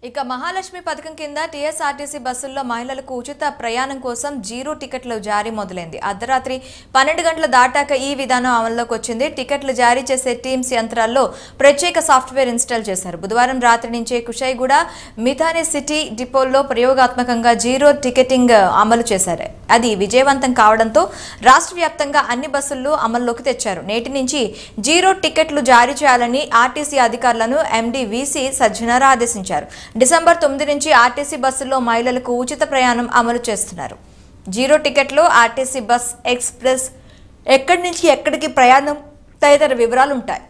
ఇక మహాలక్ష్మి పథకం కింద టీఎస్ఆర్టీసీ బస్సుల్లో మహిళలకు ఉచిత ప్రయాణం కోసం జీరో టికెట్లు జారీ మొదలైంది. అర్ధరాత్రి 12 గంటల దాటాక ఈ విధానం అమల్లోకి వచ్చింది. టికెట్లు జారీ చేసే టీమ్స్ యంత్రాల్లో ప్రత్యేక సాఫ్ట్వేర్ ఇన్స్టాల్ చేశారు. బుధవారం రాత్రి నుంచే కుషాయిగూడ, మిథాని సిటీ డిపోల్లో ప్రయోగాత్మకంగా జీరో టికెటింగ్ అమలు చేశారు. అది విజయవంతం కావడంతో రాష్ట్ర వ్యాప్తంగా అన్ని బస్సుల్లో అమల్లోకి తెచ్చారు. నేటి నుంచి జీరో టికెట్లు జారీ చేయాలని ఆర్టీసీ అధికారులను ఎండీ వీసీ సజ్జనార్ ఆదేశించారు. డిసెంబర్ 9 నుంచి ఆర్టీసీ బస్సుల్లో మహిళలకు ఉచిత ప్రయాణం అమలు చేస్తున్నారు. జీరో టికెట్లో ఆర్టీసీ బస్, ఎక్స్ప్రెస్, ఎక్కడి నుంచి ఎక్కడికి ప్రయాణం తదితర వివరాలు ఉంటాయి.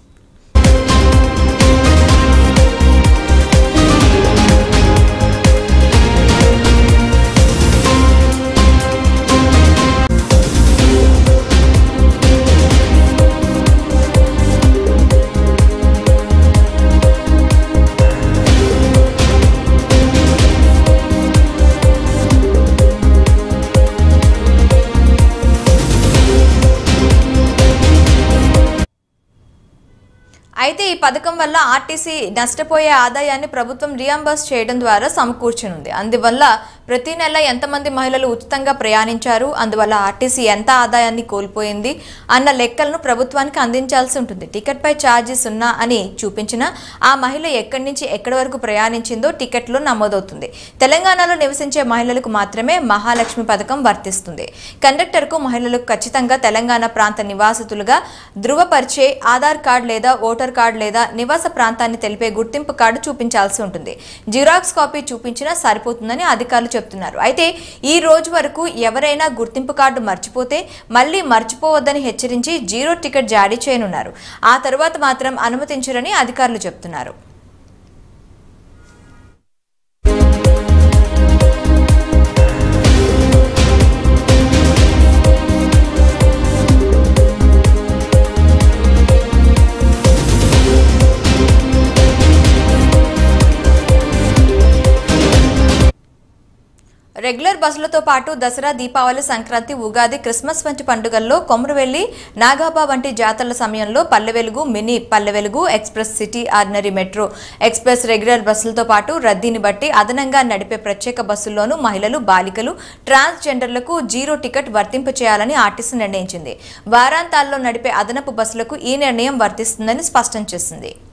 అయితే ఈ పథకం వల్ల ఆర్టీసీ నష్టపోయే ఆదాయాన్ని ప్రభుత్వం రియంబర్స్ చేయడం ద్వారా సమకూర్చనుంది. అందువల్ల ప్రతి నెల ఎంతమంది మహిళలు ఉచితంగా ప్రయాణించారు, అందువల్ల ఆర్టీసీ ఎంత ఆదాయాన్ని కోల్పోయింది అన్న లెక్కలను ప్రభుత్వానికి అందించాల్సి ఉంటుంది. టికెట్పై ఛార్జీ 0 అని చూపించిన ఆ మహిళ ఎక్కడి నుంచి ఎక్కడి వరకు ప్రయాణించిందో టికెట్లో నమోదవుతుంది. తెలంగాణలో నివసించే మహిళలకు మాత్రమే మహాలక్ష్మి పథకం వర్తిస్తుంది. కండక్టర్కు మహిళలకు ఖచ్చితంగా తెలంగాణ ప్రాంత నివాసితులుగా ధృవపరిచే ఆధార్ కార్డు లేదా ఓటర్ కార్డు లేదా నివాస ప్రాంతాన్ని తెలిపే గుర్తింపు కార్డు చూపించాల్సి ఉంటుంది. జిరాక్స్ కాపీ చూపించినా సరిపోతుందని అధికారులు చెబుతున్నారు. అయితే ఈ రోజు వరకు ఎవరైనా గుర్తింపు కార్డు మర్చిపోతే మళ్లీ మర్చిపోవద్దని హెచ్చరించి జీరో టికెట్ జారీ చేయనున్నారు. ఆ తర్వాత మాత్రం అనుమతించరని అధికారులు చెబుతున్నారు. రెగ్యులర్ బస్సులతో పాటు దసరా, దీపావళి, సంక్రాంతి, ఉగాది, క్రిస్మస్ వంటి పండుగల్లో కొమరవెల్లి, నాగాబా వంటి జాతరల సమయంలో Palle Velugu, mini Palle Velugu, express, city, ordinary, metro, express, regular బస్సులతో పాటు రద్దీని బట్టి అదనంగా నడిపే ప్రత్యేక బస్సుల్లోనూ మహిళలు, బాలికలు, ట్రాన్స్జెండర్లకు జీరో టికెట్ వర్తింప చేయాలని ఆర్టీసీ నిర్ణయించింది. వారాంతాల్లో నడిపే అదనపు బస్సులకు ఈ నిర్ణయం వర్తిస్తుందని స్పష్టం చేసింది.